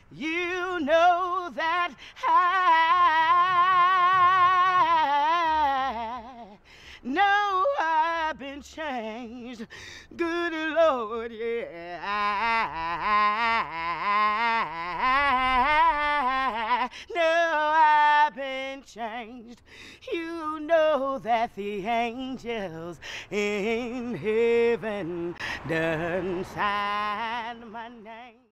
You know that I know I've been changed. Good Lord, yeah. I know I've been changed. You know that the angels in heaven done sign my name.